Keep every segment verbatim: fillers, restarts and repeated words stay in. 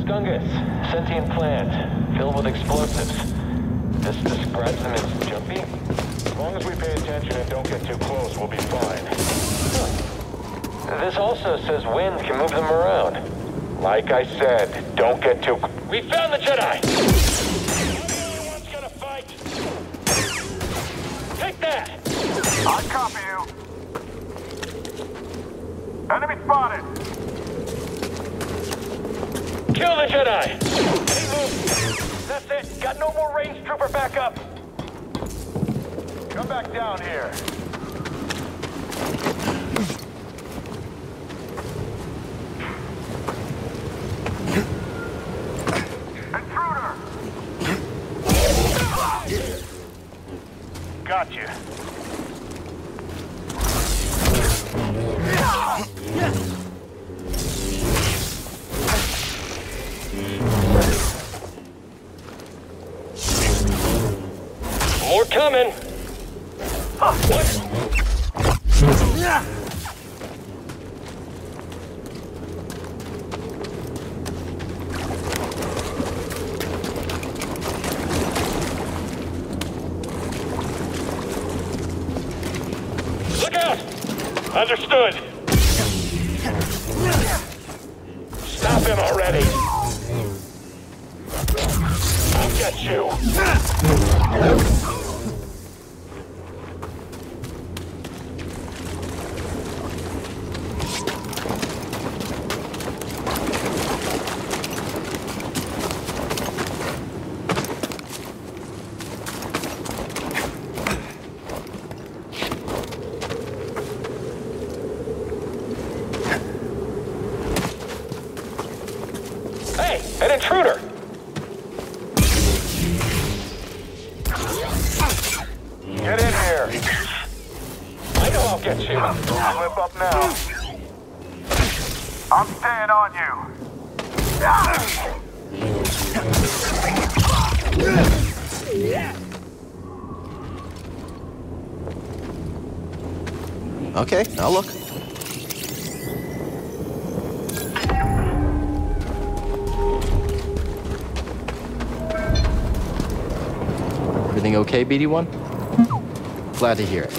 Skungus, sentient plant, filled with explosives. This describes them as jumpy? As long as we pay attention and don't get too close, we'll be fine. Huh. This also says wind can move them around. Like I said, don't get too... We found the Jedi! Everyone's gonna fight! Take that! I copy you. Enemy spotted! Kill the Jedi! Hey, move! That's it! Got no more range trooper backup! Come back down here. Intruder! Gotcha. More coming! What? Look out! Understood. Stop him already. I'll get you. An intruder! Get in here. I know I'll get you. Slip up now. I'm staying on you. Okay, I'll look. Everything okay, B D one? Glad to hear it.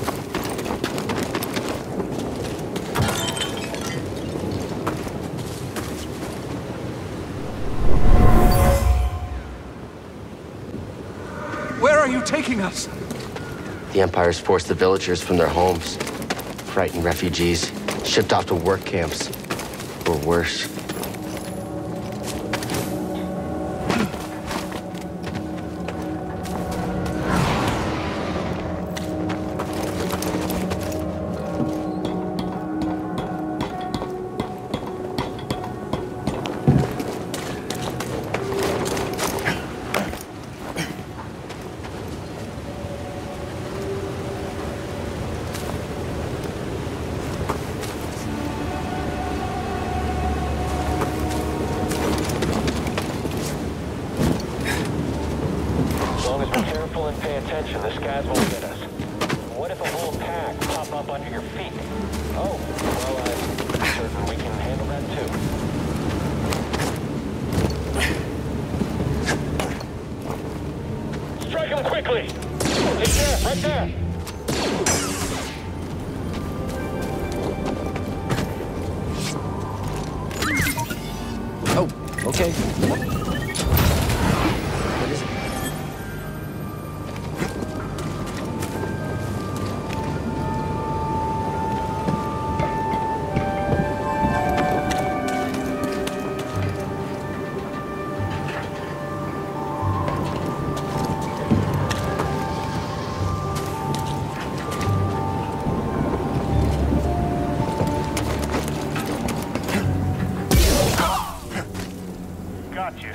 Where are you taking us? The Empire's forced the villagers from their homes. Frightened refugees, shipped off to work camps. Or worse. This gas won't get us. What if a whole pack pop up under your feet? Oh, well, I'm certain we can handle that too. Strike him quickly! He's there, right there! Oh, okay. Gotcha.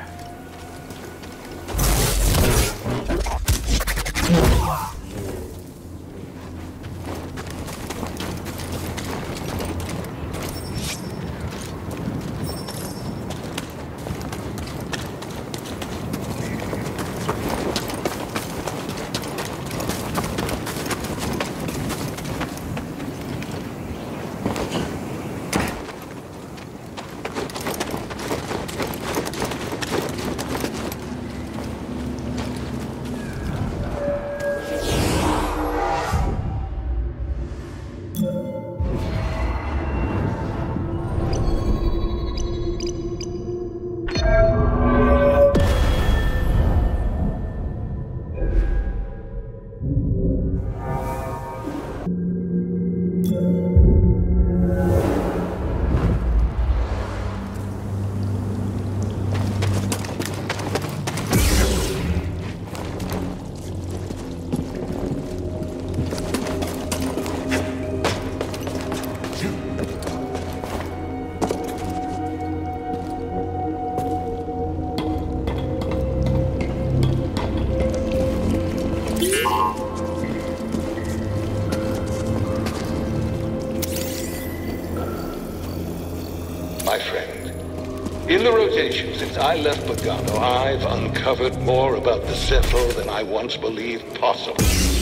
the rotation since I left Bogano, I've uncovered more about the Zephyr than I once believed possible.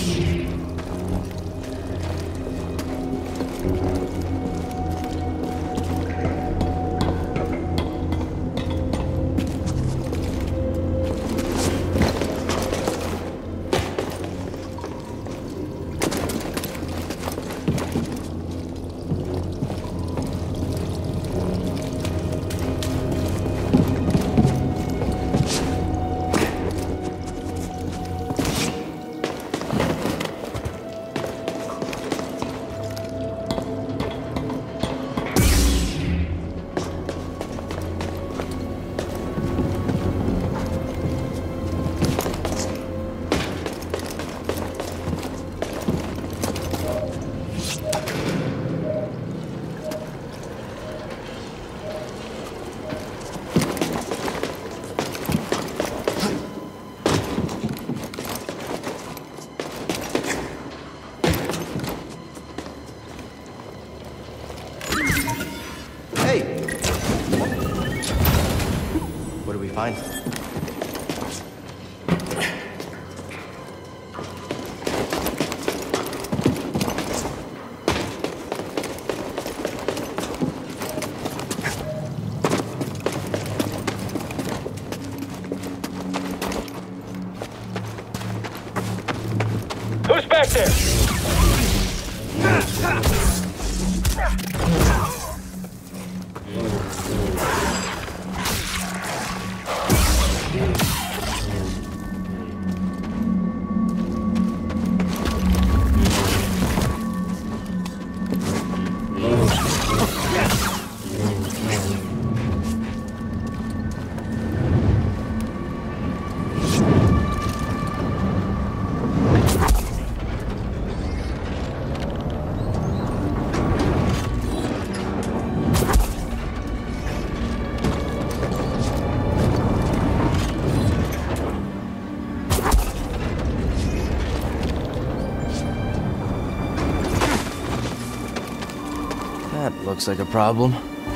Fine. Who's back there? That looks like a problem.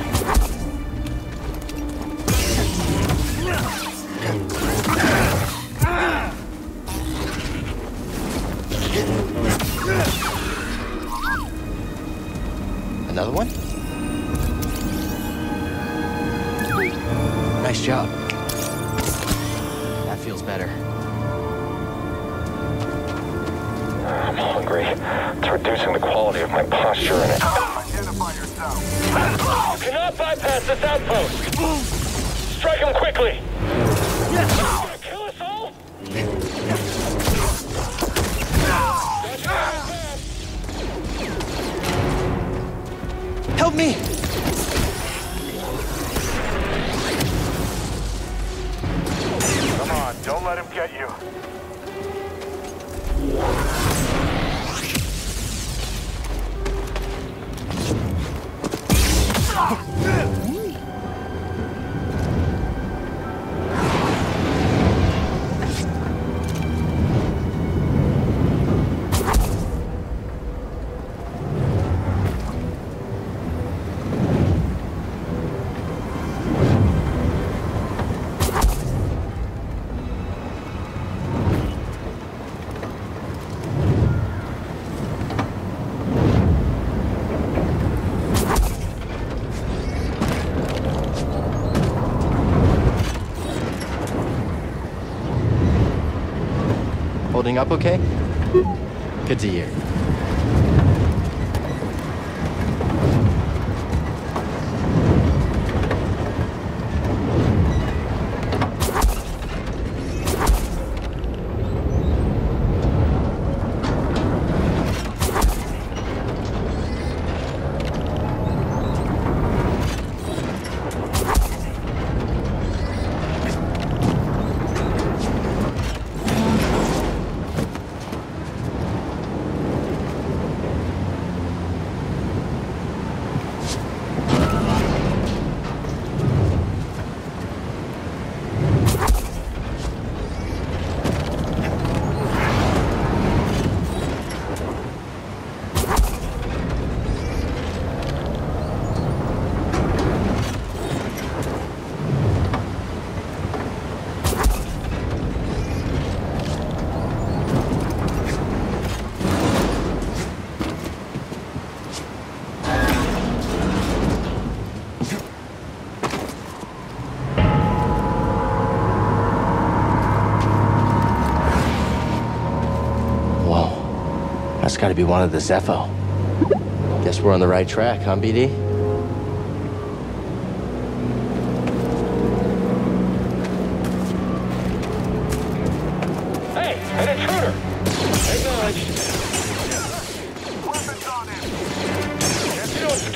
Another one? Nice job. That feels better. I'm hungry. It's reducing the quality of my posture in it. Identify yourself. You cannot bypass this outpost! Strike him quickly! Yes! Gonna kill us all? Help me! Come on, don't let him get you. Holding up okay? Good to hear. gotta be one of the Zepho. Guess we're on the right track, huh, B D? Hey, an intruder! Acknowledged. Weapons on him! Let's do it.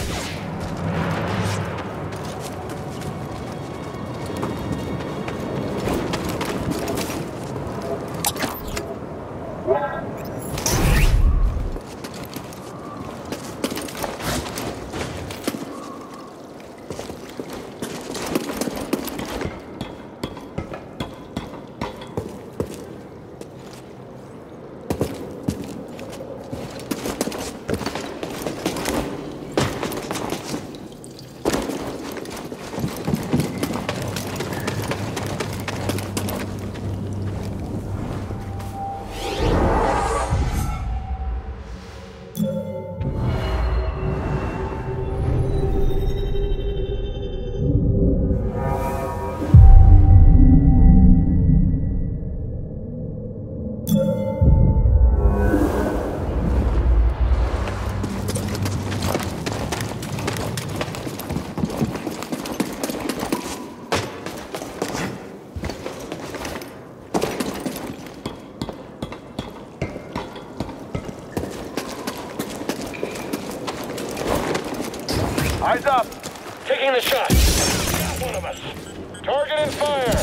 Eyes up! Taking the shot. Got one of us. Target and fire.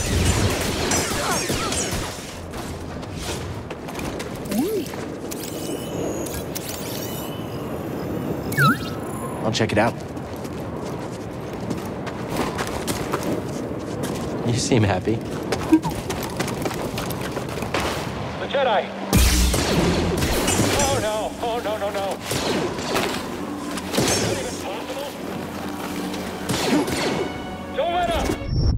I'll check it out. You seem happy. The Jedi. Oh no! Oh no! No! No! Is that even possible? Don't let up.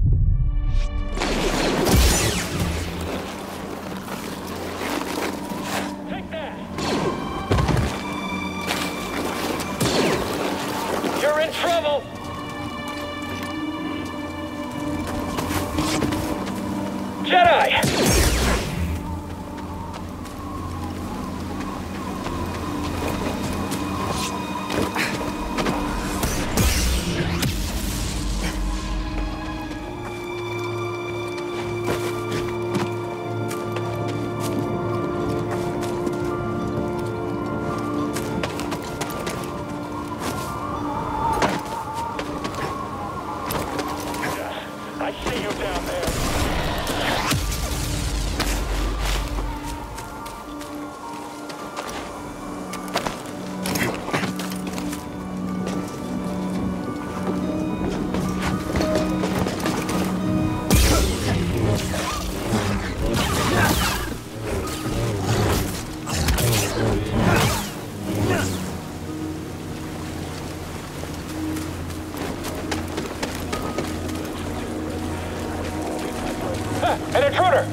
Take that. You're in trouble. Jedi! I see you down there. Ah, an intruder!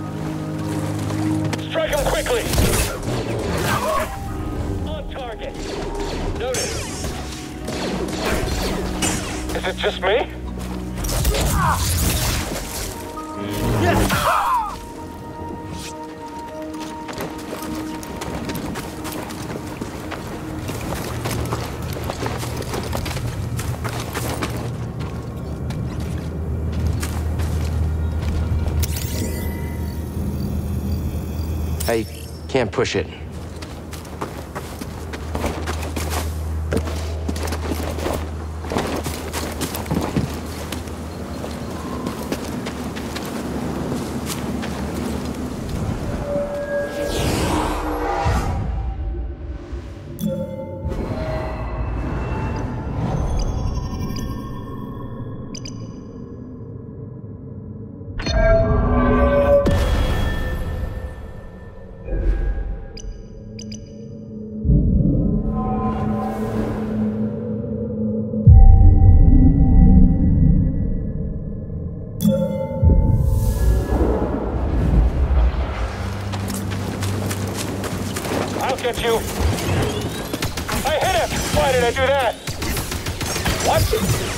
Strike him quickly! On target. Noted. Is it just me? I can't push it. I'll get you. I hit him! Why did I do that? What?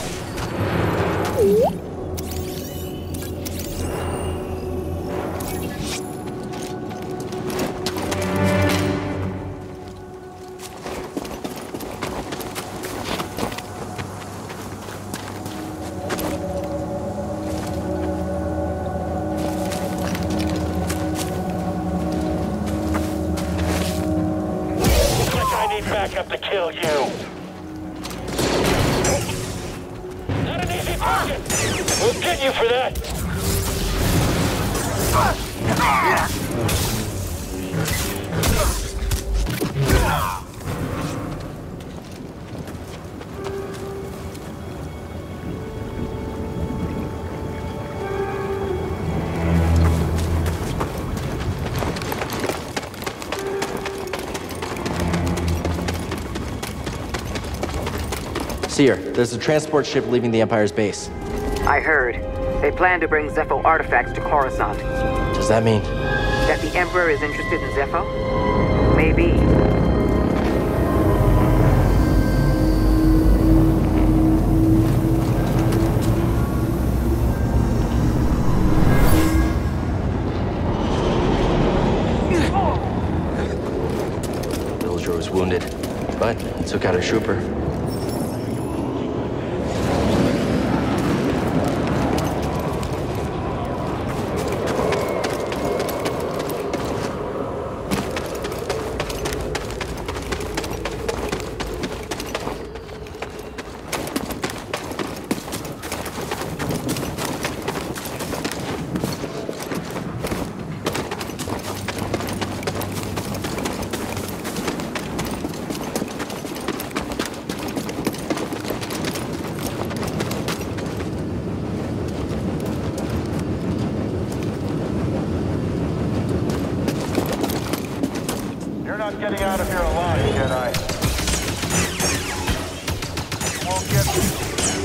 get you for that! Seer, there's a transport ship leaving the Empire's base. I heard. They plan to bring Zepho artifacts to Coruscant. Does that mean? That the Emperor is interested in Zepho? Maybe. Villager was wounded, but he took out a trooper. You're not getting out of here alive, Jedi. You won't get...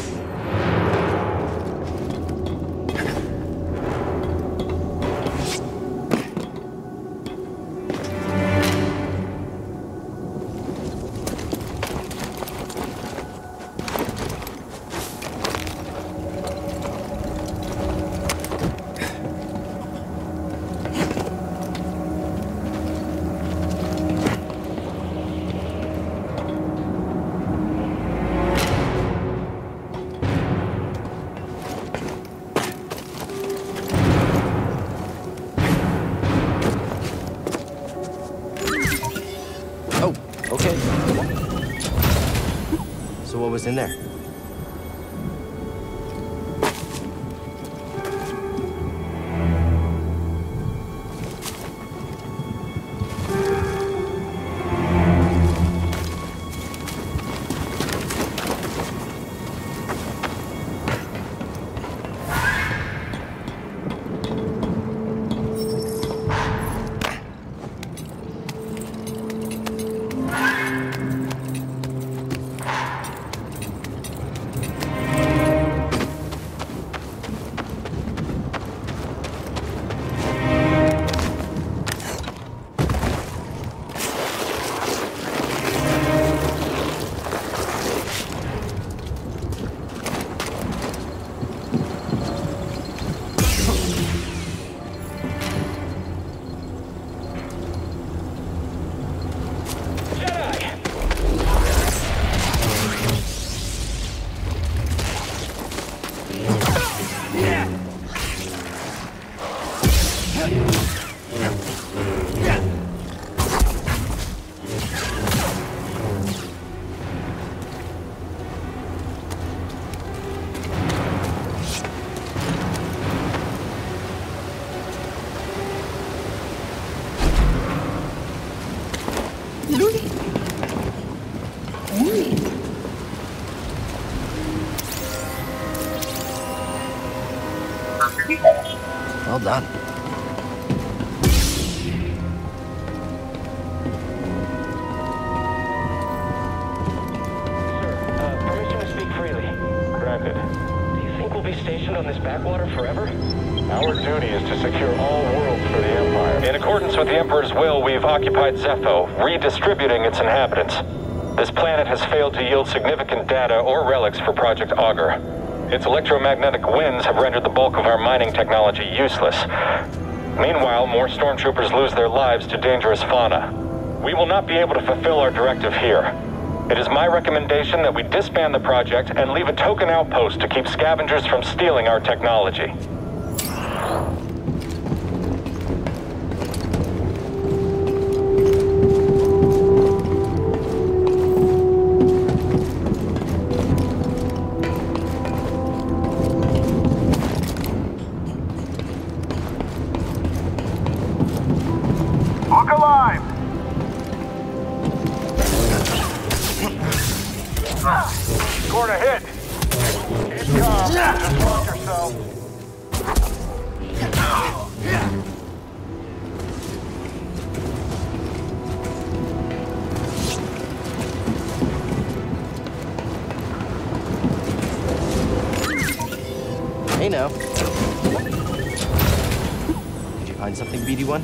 Okay. So what was in there? Well done. Sir, uh, permission to speak freely. Granted. Do you think we'll be stationed on this backwater forever? Our duty is to secure all worlds for the Empire. In accordance with the Emperor's will, we've occupied Zepho, redistributing its inhabitants. This planet has failed to yield significant data or relics for Project Augur. Its electromagnetic winds have rendered the bulk of our mining technology useless. Meanwhile, more stormtroopers lose their lives to dangerous fauna. We will not be able to fulfill our directive here. It is my recommendation that we disband the project and leave a token outpost to keep scavengers from stealing our technology. Hey now. Did you find something, B D one?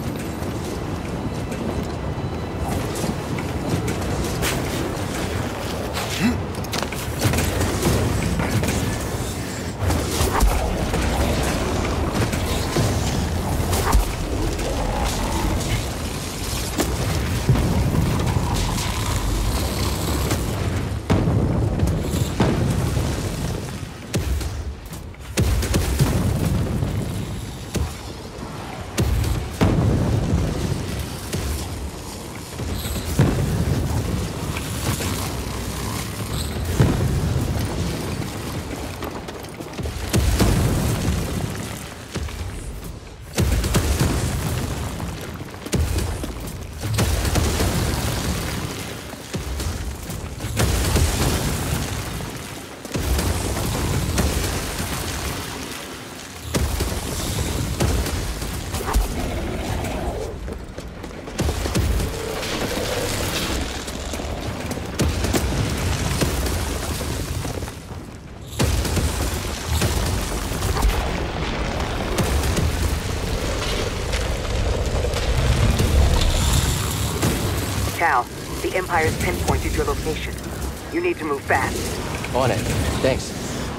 Cal, the Empire's pinpointed your location. You need to move fast. On it. Thanks.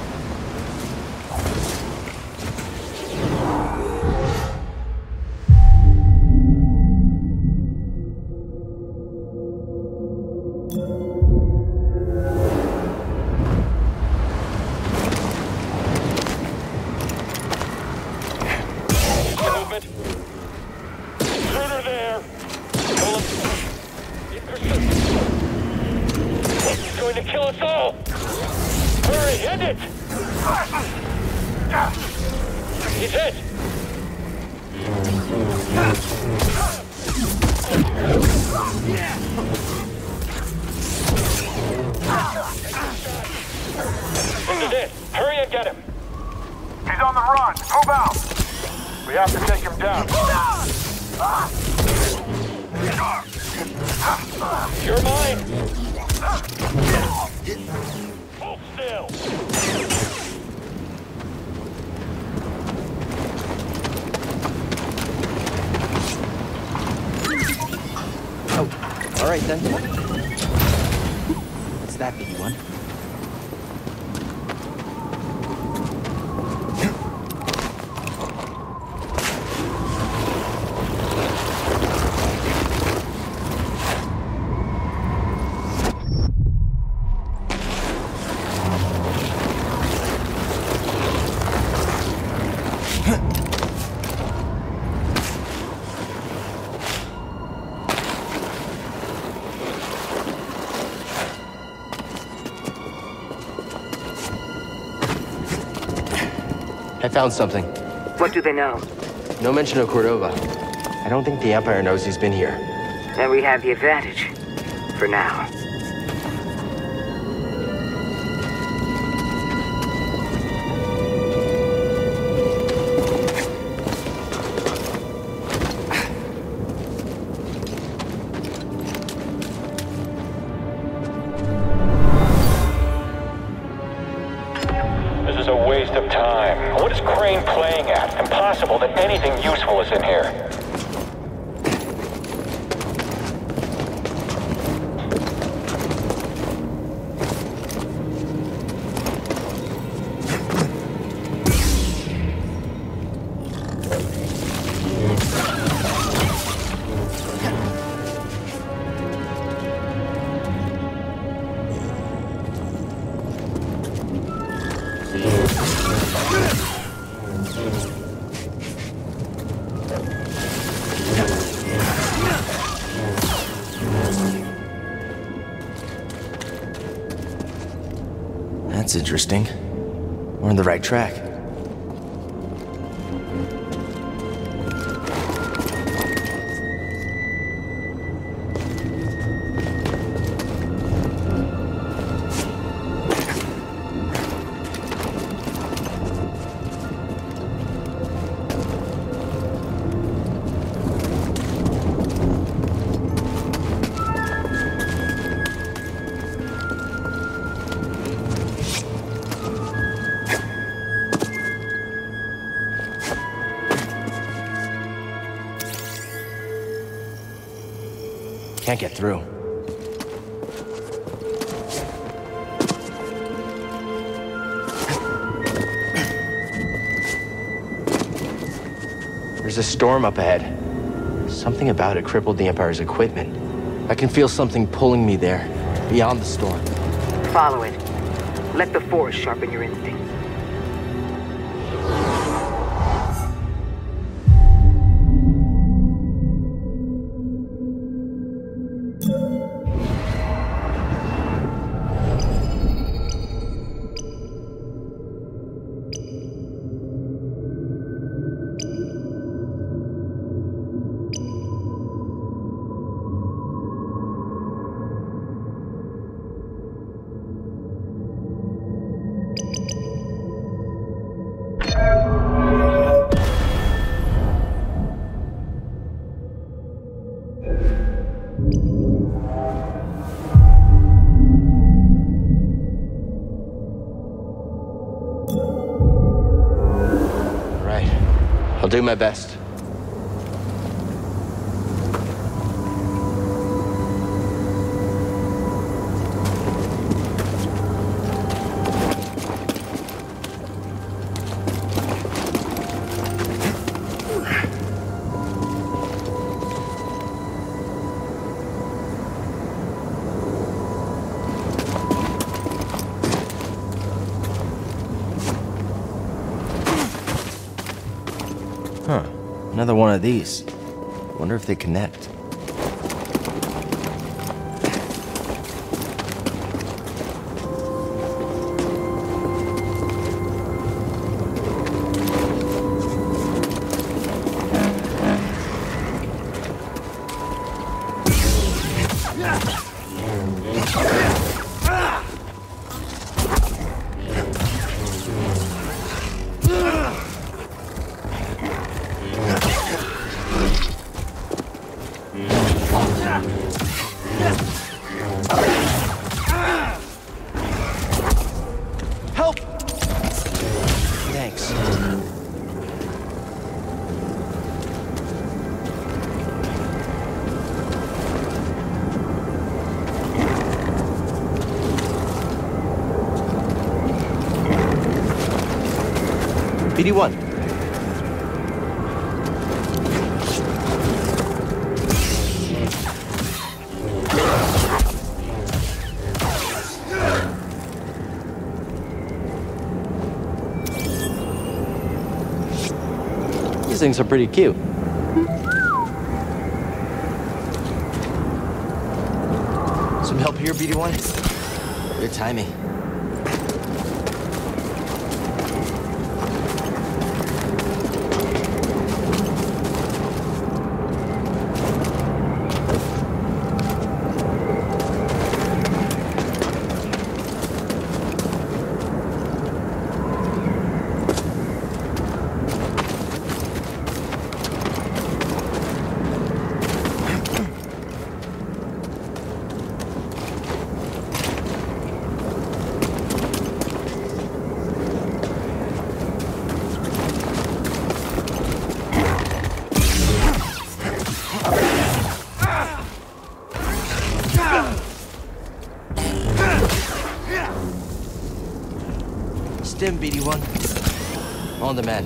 Movement. Intruder there. Pull him. In pursuit. He's going to kill us all. Hurry, end it. He's hit. This is it. Hurry and get him. He's on the run. Move out. We have to take him down. You're mine. Hold still. Oh, all right then. What's that, B D one? I found something. What do they know? No mention of Cordova. I don't think the Empire knows he's been here. Then we have the advantage. For now. This is a waste of time. What is Crane playing at? Impossible that anything useful is in here. That's interesting. We're on the right track. Can't get through. There's a storm up ahead. Something about it crippled the Empire's equipment. I can feel something pulling me there, beyond the storm. Follow it. Let the Force sharpen your instincts. I'll do my best. Huh. Another one of these. Wonder if they connect. Help! Thanks. B D one. These things are pretty cute. Some help here, B D one? Good timing. Stim, B D one. On demand.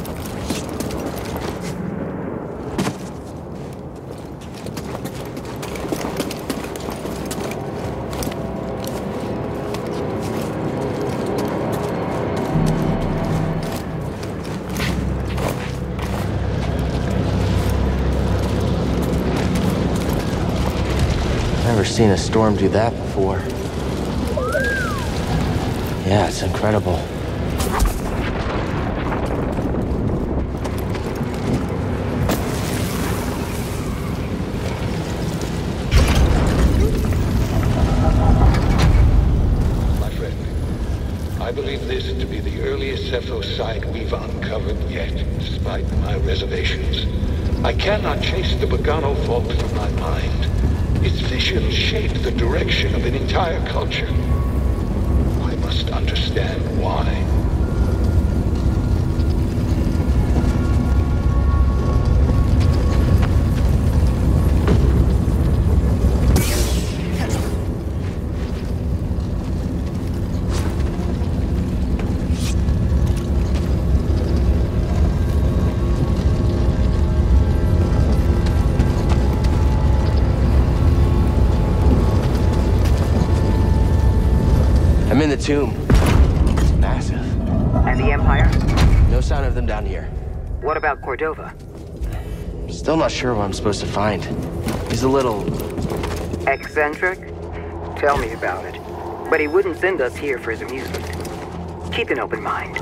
Never seen a storm do that before. Yeah, it's incredible. I believe this to be the earliest Zeffo site we've uncovered yet, despite my reservations. I cannot chase the Bogano fault from my mind. Its vision shaped the direction of an entire culture. I must understand why. in the tomb. It's massive. And the Empire? No sign of them down here. What about Cordova? Still not sure what I'm supposed to find. He's a little... Eccentric? Tell me about it. But he wouldn't send us here for his amusement. Keep an open mind.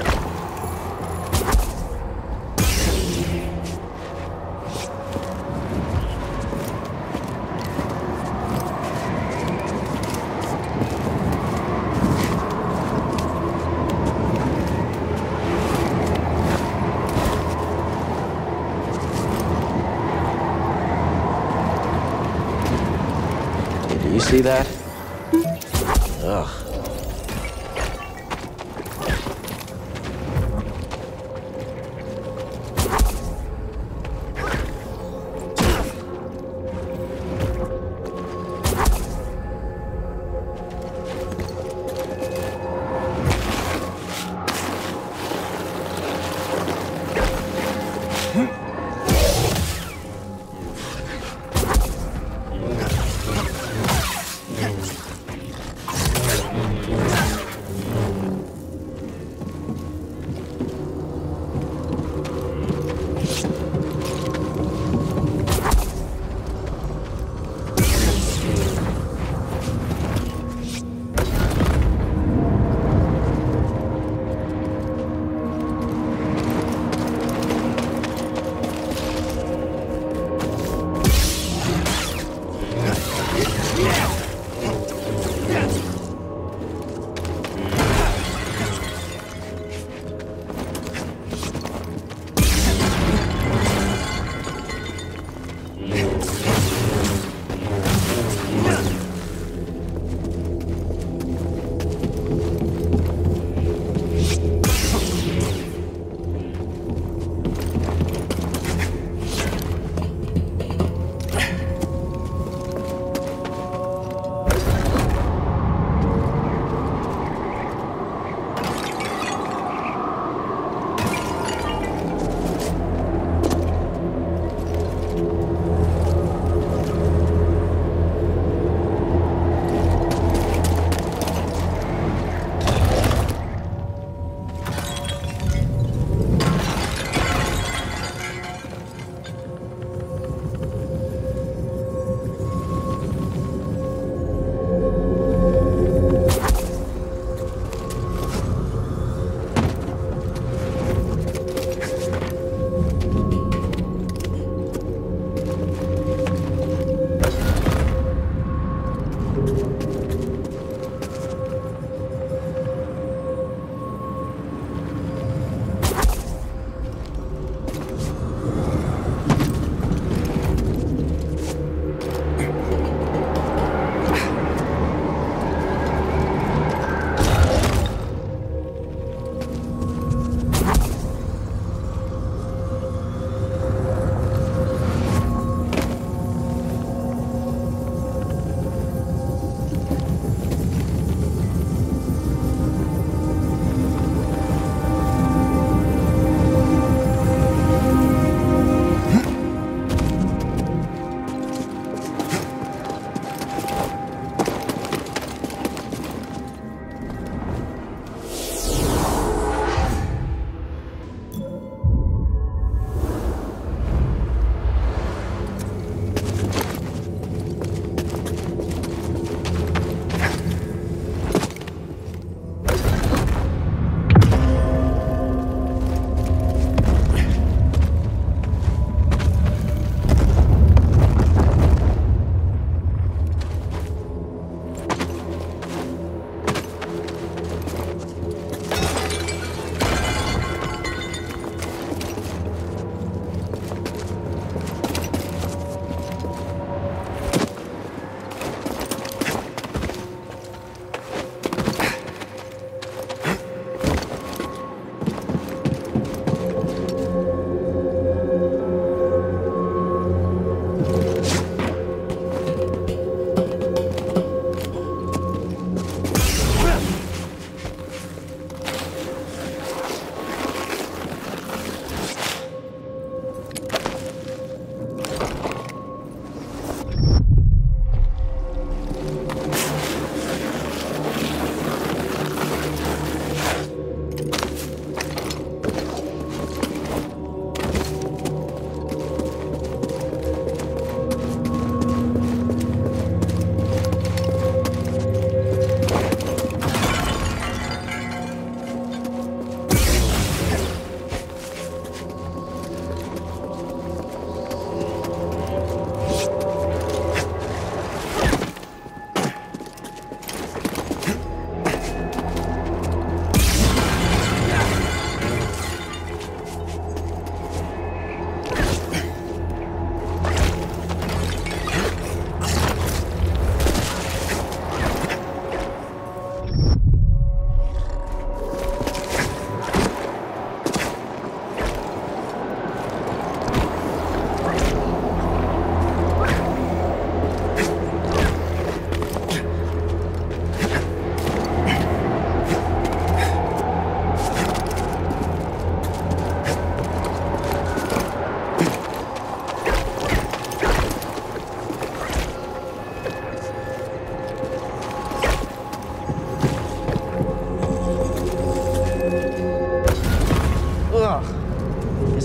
Do you see that? Ugh.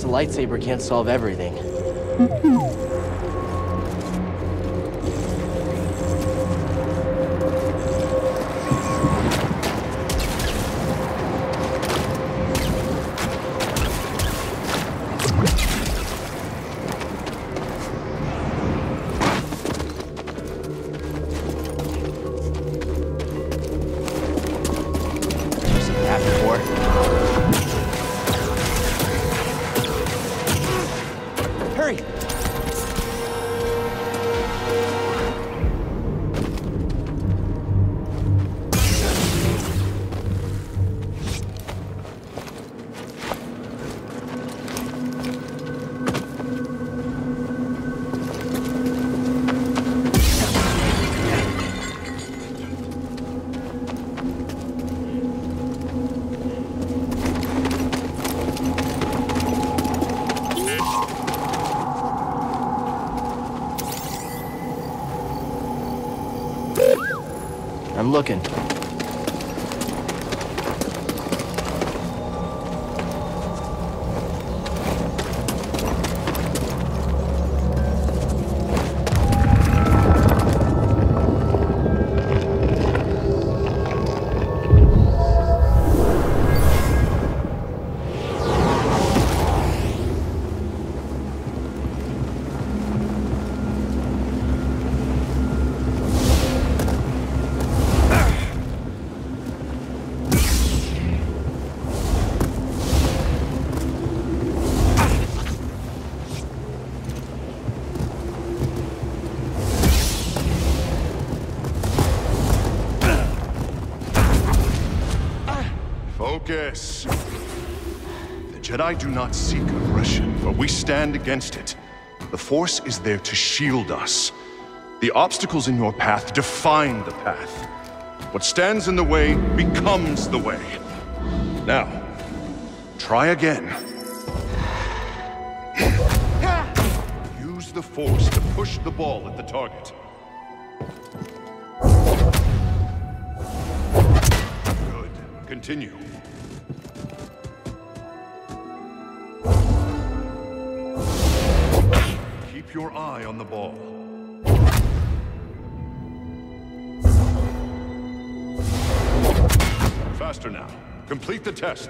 a lightsaber can't solve everything. I'm looking. Focus. The Jedi do not seek aggression, but we stand against it. The Force is there to shield us. The obstacles in your path define the path. What stands in the way becomes the way. Now, try again. Use the Force to push the ball at the target. Good. Continue. Keep your eye on the ball. Faster now. Complete the test.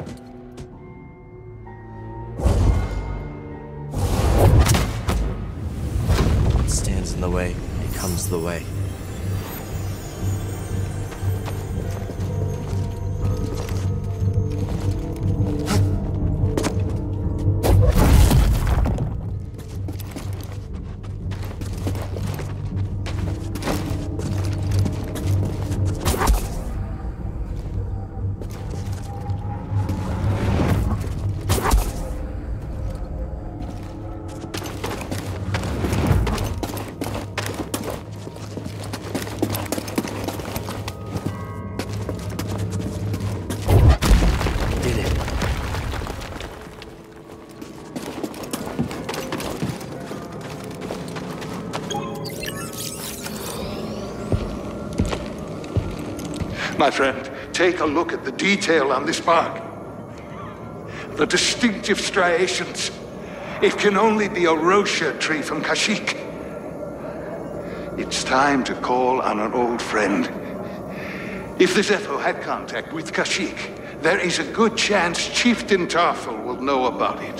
What stands in the way becomes the way. My friend, take a look at the detail on this bark. The distinctive striations. It can only be a Rosia tree from Kashyyyk. It's time to call on an old friend. If the Zeffo had contact with Kashyyyk, there is a good chance Chieftain Tarfful will know about it.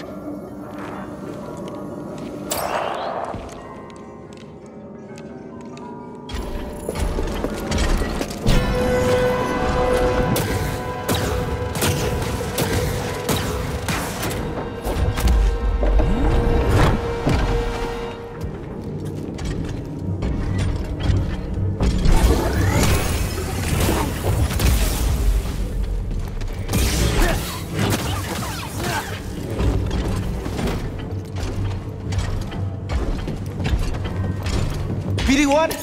B D one?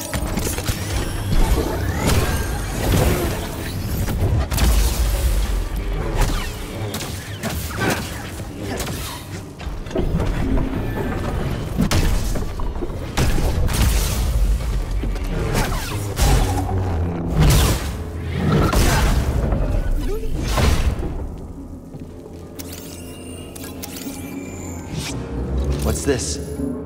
What's this?